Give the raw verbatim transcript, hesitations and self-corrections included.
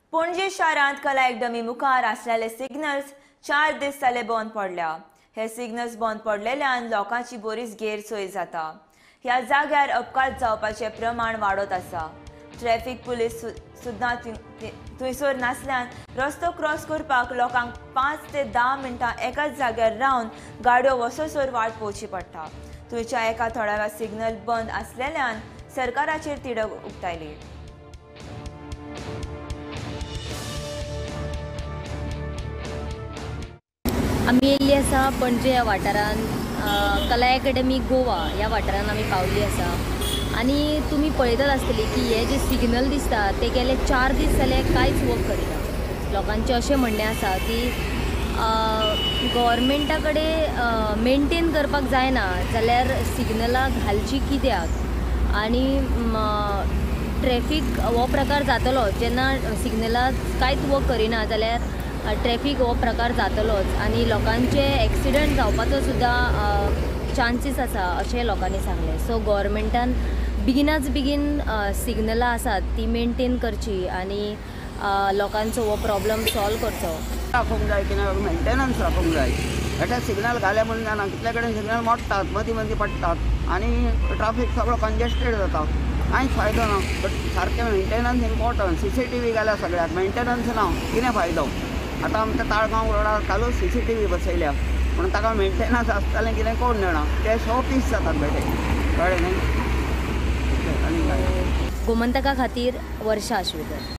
पणजी शारांत कला अकादमी मुखार आसलेले सिग्नल्स चार दीस जाले बंद पडल्या। हे सिग्नल्स बंद पडलेल्यान लोकांची बरीच गैरसोय जाता। ह्या जाग्यार अपघात जावपाचे प्रमाण वाडत आसा। ट्रॅफिक पुलीस सुद्दां थंयसर नासल्यान रस्तो क्रॉस करपाक लोकांक पांच ते धा मिनटां एकाच जाग्यार रावन गाडयो वसोसर वाट पळोवची पडटा। थंयच्या एका थळाव्या सिग्नल बंद आसलेल्यान सरकाराचेर तिडक उक्तायली। आम्ही येयल्ली आसा पणजे ह्या वाठारान कला अकादमी गोवा ह्या वाठारान आमी पावल्ली आसा। आनी तुमी पळयतात आसतली की हे जे सिग्नल दिसता ते गेले चार दीस जाले कांयच वर्क करिना। लोकांचें अशें म्हणणें आसा की गव्हर्मेंटा कडेन मेनटेन करपाक जायना जाल्यार सिग्नलां घालची कित्याक। आनी ट्रॅफिक हो प्रकार जातलो जेन्ना सिग्नलां कांयच वर्क करिना जाल्यार ट्रॅफिक हो प्रकार जातलोच आनी लोकांचे एक्सिडंट जावपाचो सुद्दां चान्सीस आसा अशें लोकांनी सांगलें। सो गव्हर्मेंटान बेगिनाच बेगीन सिग्नलां आसात ती मेनटेन करची आनी लोकांचो हो प्रॉब्लम सॉल्व करचो। राखूंक जाय की मेंटेनन्स राखूंक जाय। हेटे सिग्नल घाले म्हणून जाणा कितले कडेन सिग्नल मोडटात मदीं मदीं पडटात आनी ट्राफीक सगळो कंजेस्टेड जाता। कांयच फायदो ना। बट सारकें maintenance important. C C T V घाल्या सगळ्याक मेंटेनन्स ना कितें फायदो। आतां आमच्या ताळगांव रोडार कालूच सी सी टी व्ही बसयल्या पूण ताका मेंटेनन्स आसतालें कितें कोण जाणा। ते शो पीस जातात बेटे कळ्ळें न्ही। गोमंतका खातीर वर्षा आश्वेकर।